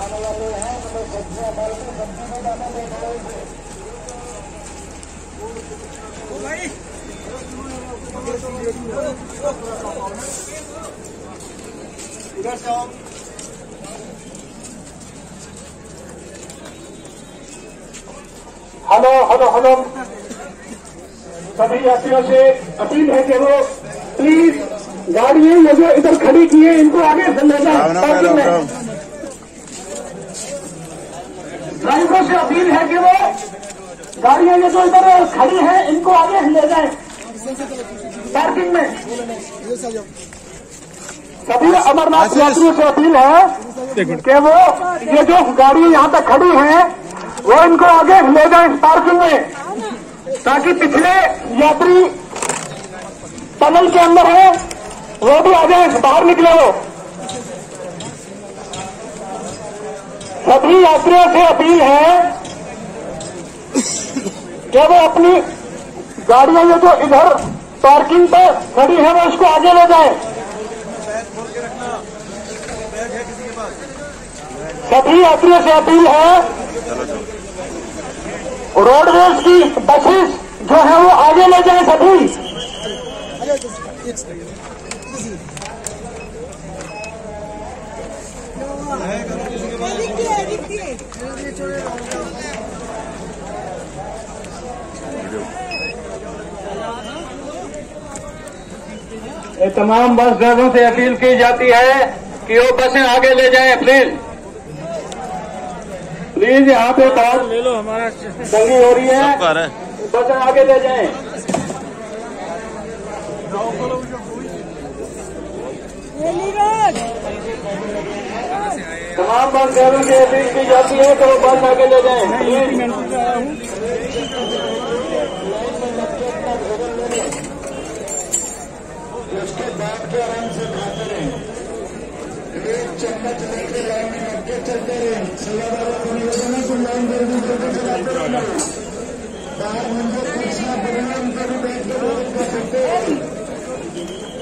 इधर से आओ। हेलो हेलो हेलो, सभी यात्रियों से अपील है कि वो प्लीज गाड़ियां ये जो इधर खड़ी की है इनको आगे से ले जाए पार्किंग में। ड्राइवरों से अपील है कि वो गाड़ियां ये जो इधर खड़ी हैं इनको आगे ले जाए पार्किंग में। सभी अमरनाथ यात्रियों से अपील है कि वो ये जो गाड़ियां यहाँ तक खड़ी हैं वो इनको आगे ले जाए पार्किंग में, ताकि पिछले यात्री टनल के अंदर है वो भी आ जाए, बाहर निकले वो। सभी यात्रियों से अपील है कि वो अपनी गाड़ियां ये जो इधर पार्किंग पर खड़ी है वो इसको आगे ले जाए। सभी यात्रियों से अपील है रोडवेज की बसेस जो है वो आगे ले जाए सभी। ये तमाम बस ड्राइवरों से अपील की जाती है कि वो बसें आगे ले जाएं प्लीज। प्लीज यहाँ पे बात ले लो, हमारा दंगी हो रही है, बसें आगे ले जाएं। तमाम बस ड्राइवरों से अपील की जाती है कि वो बस आगे ले जाएं प्लीज। उसके बाद के आराम से खाते रहें, एक चम्मच लेकर लाइन में लग के चलते रहें। सेवादारों को निवेदन है कि लाइन जल्दी जल्दी चलाते रहना। बाहर मंदिर कुर्सियां बनी हैं, उनको भी बैठ के कर सकते हैं।